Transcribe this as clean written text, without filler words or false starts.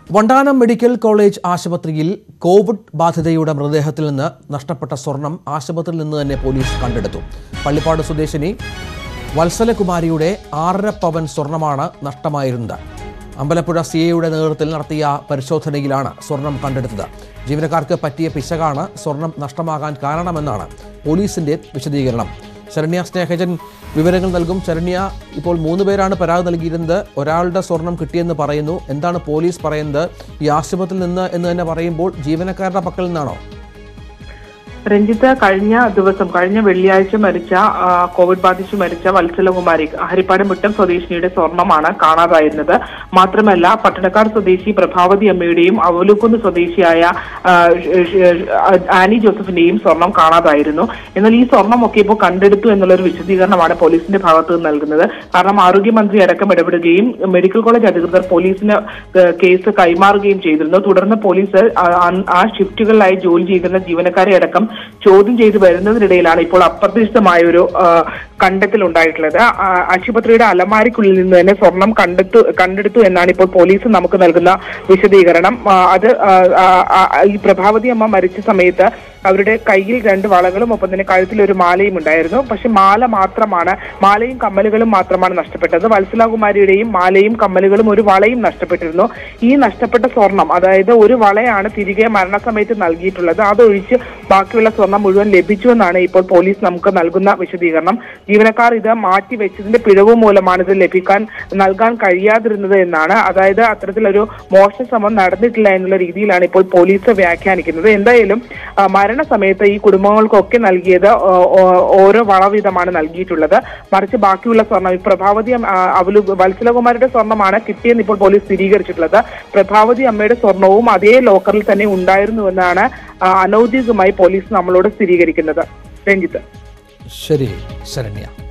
Vandanam medical college ആശുപത്രിയിൽ covid ബാധിതയുടെ മൃതദേഹത്തിൽ നിന്ന് നഷ്ടപ്പെട്ട സ്വർണം ആശുപത്രിയിൽ നിന്ന് തന്നെ പോലീസ് കണ്ടെടുത്തു. പള്ളിപ്പാട് സ്വദേശിനി വത്സലകുമാരിയുടെ 6.5 പവൻ സ്വർണമാണ് നഷ്ടമായിരുന്നത്. അമ്പലപ്പുഴ സിഐയുടെ നേതൃത്വത്തിൽ നടത്തിയ പരിശോധനയിലാണ് സ്വർണം കണ്ടെടുത്തത്. ജീവനക്കാർക്ക് പറ്റിയ പിശകാണ് സ്വർണം നഷ്ടമാകാൻ കാരണമെന്നാണ് പോലീസിന്റെ വിശദീകരണം. ശരണ്യ സ്നേഹജൻ വിവരങ്ങൾ നൽകും. ശരണ്യ, ഇപ്പോൾ 3 പേരാണ് പരാതി നൽകിയിരുന്നത്. ഒരാളുടെ സ്വർണം കിട്ടിയെന്ന് പറയുന്നു. എന്താണ് പോലീസ് പറയുന്നത്? ഈ ആശുപത്രിയിൽ നിന്ന് എന്ന് തന്നെ പറയുമ്പോൾ ജീവനക്കാരുടെ പക്കൽ നിന്നാണോ? രഞ്ജിത്ത്, കഴിഞ്ഞ വെള്ളിയാഴ്ച മരിച്ച കോവിഡ് ബാധിച്ച് മരിച്ച വത്സലകുമാരി ഹരിപ്പാട് മുട്ടം സ്വദേശിനിയുടെ സ്വർണമാണ് കാണാതായിരുന്നത്. മാത്രമല്ല, പട്ടണക്കാട് സ്വദേശി പ്രഭാവതി അമ്മയുടെയും അവലുക്കുന്ന് സ്വദേശിയായ ആനി ജോസഫിന്റെയും സ്വർണം കാണാതായിരുന്നു. എന്നാൽ ഈ സ്വർണ്ണമൊക്കെ ഇപ്പോൾ കണ്ടെടുത്തു എന്നുള്ളൊരു വിശദീകരണമാണ് പോലീസിന്റെ ഭാഗത്ത് നിന്ന് നൽകുന്നത്. കാരണം ആരോഗ്യമന്ത്രി അടക്കം ഇടപെടുകയും മെഡിക്കൽ കോളേജ് അധികൃതർ പോലീസിന് കേസ് കൈമാറുകയും ചെയ്തിരുന്നു. തുടർന്ന് പോലീസ് ആ ഷിഫ്റ്റുകളിലായി ജോലി ചെയ്തിരുന്ന ജീവനക്കാരെ അടക്കം ചോദ്യം ചെയ്തു വരുന്നതിനിടയിലാണ് ഇപ്പോൾ അപ്രതീക്ഷിതമായ ഒരു കണ്ടെത്തൽ ഉണ്ടായിട്ടുള്ളത്. ആശുപത്രിയുടെ അലമാരിക്കുള്ളിൽ നിന്ന് തന്നെ സ്വർണം കണ്ടെടുത്തു എന്നാണ് ഇപ്പോൾ പോലീസ് നമുക്ക് നൽകുന്ന വിശദീകരണം. അത് ഈ പ്രഭാവതി അമ്മ മരിച്ച സമയത്ത് അവരുടെ കയ്യിൽ 2 വളകളും ഒപ്പം തന്നെ കഴുത്തിൽ ഒരു മാലയും ഉണ്ടായിരുന്നു. പക്ഷെ മാലയും കമ്മലുകളും മാത്രമാണ് നഷ്ടപ്പെട്ടത്. വത്സലകുമാരിയുടെയും മാലയും കമ്മലുകളും ഒരു വളയും നഷ്ടപ്പെട്ടിരുന്നു. ഈ നഷ്ടപ്പെട്ട സ്വർണം, അതായത് ഒരു വളയാണ് തിരികെ മരണസമയത്ത് നൽകിയിട്ടുള്ളത്. അതൊഴിച്ച് ബാക്കിയുള്ള സ്വർണം മുഴുവൻ ലഭിച്ചുവെന്നാണ് ഇപ്പോൾ പോലീസ് നമുക്ക് നൽകുന്ന വിശദീകരണം. ജീവനക്കാർ ഇത് മാറ്റിവെച്ചതിന്റെ പിഴവ് മൂലമാണ് ഇത് നൽകാൻ കഴിയാതിരുന്നത് എന്നാണ്. അതായത് അത്തരത്തിലൊരു മോഷണ ശ്രമം നടന്നിട്ടില്ല എന്നുള്ള രീതിയിലാണ് ഇപ്പോൾ പോലീസ് വ്യാഖ്യാനിക്കുന്നത്. എന്തായാലും മരണസമയത്ത് ഈ കുടുംബങ്ങൾക്കൊക്കെ നൽകിയത് ഓരോ വള വീതമാണ് നൽകിയിട്ടുള്ളത്. മറിച്ച് ബാക്കിയുള്ള സ്വർണം പ്രഭാവതി വത്സലകുമാരിയുടെ സ്വർണമാണ് കിട്ടിയെന്ന് ഇപ്പോൾ പോലീസ് സ്ഥിരീകരിച്ചിട്ടുള്ളത്. പ്രഭാവതി അമ്മയുടെ സ്വർണവും അതേ ലോക്കറിൽ തന്നെ ഉണ്ടായിരുന്നുവെന്നാണ് അനൌദ്യോഗികമായി പോലീസ് നമ്മളോട് സ്ഥിരീകരിക്കുന്നത്. രഞ്ജിത്ത്. ശരി ശരണ്യ.